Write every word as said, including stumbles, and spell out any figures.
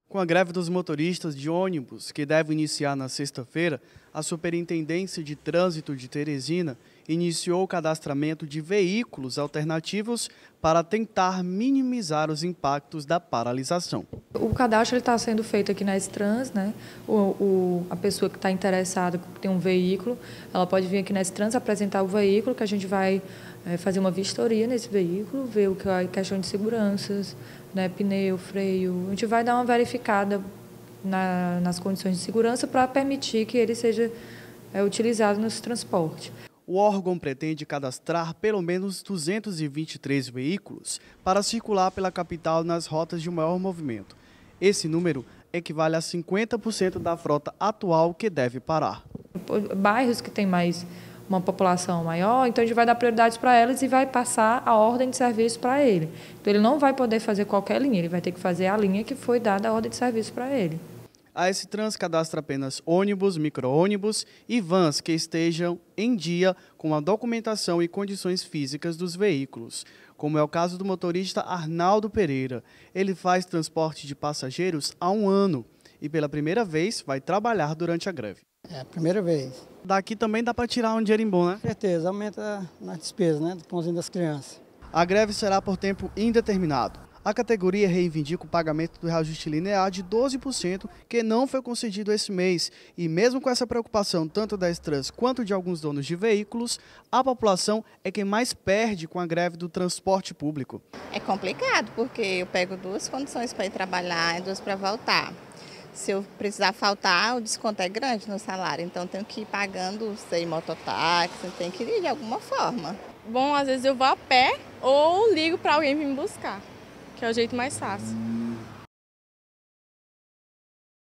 Com a greve dos motoristas de ônibus, que deve iniciar na sexta-feira, a Superintendência de Trânsito de Teresina iniciou o cadastramento de veículos alternativos para tentar minimizar os impactos da paralisação. O cadastro está sendo feito aqui na S-Trans, né? O, o, a pessoa que está interessada, que tem um veículo, ela pode vir aqui na S-Trans apresentar o veículo, que a gente vai é, fazer uma vistoria nesse veículo, ver o que é a questão de seguranças, né, pneu, freio. A gente vai dar uma verificada na, nas condições de segurança para permitir que ele seja é, utilizado nesse transporte. O órgão pretende cadastrar pelo menos duzentos e vinte e três veículos para circular pela capital nas rotas de maior movimento. Esse número equivale a cinquenta por cento da frota atual que deve parar. Bairros que têm mais uma população maior, então a gente vai dar prioridades para elas e vai passar a ordem de serviço para ele. Então ele não vai poder fazer qualquer linha, ele vai ter que fazer a linha que foi dada a ordem de serviço para ele. A S-Trans cadastra apenas ônibus, micro-ônibus e vans que estejam em dia com a documentação e condições físicas dos veículos, como é o caso do motorista Arnaldo Pereira. Ele faz transporte de passageiros há um ano e pela primeira vez vai trabalhar durante a greve. É a primeira vez. Daqui também dá para tirar um dinheirinho bom, né? Com certeza, aumenta nas despesas, né, do pãozinho das crianças. A greve será por tempo indeterminado. A categoria reivindica o pagamento do reajuste linear de doze por cento que não foi concedido esse mês. E mesmo com essa preocupação tanto da S-Trans quanto de alguns donos de veículos, a população é quem mais perde com a greve do transporte público. É complicado porque eu pego duas condições para ir trabalhar e duas para voltar. Se eu precisar faltar, o desconto é grande no salário, então tenho que ir pagando, sei, mototáxi, tem que ir de alguma forma. Bom, às vezes eu vou a pé ou ligo para alguém vir me buscar, que é o jeito mais fácil.